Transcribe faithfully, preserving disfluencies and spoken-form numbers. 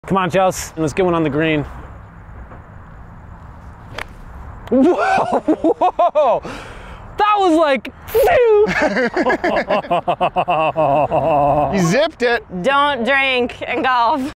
Come on, Chelsea, let's get one on the green. Whoa, whoa! That was like, You zipped it. Don't drink and golf.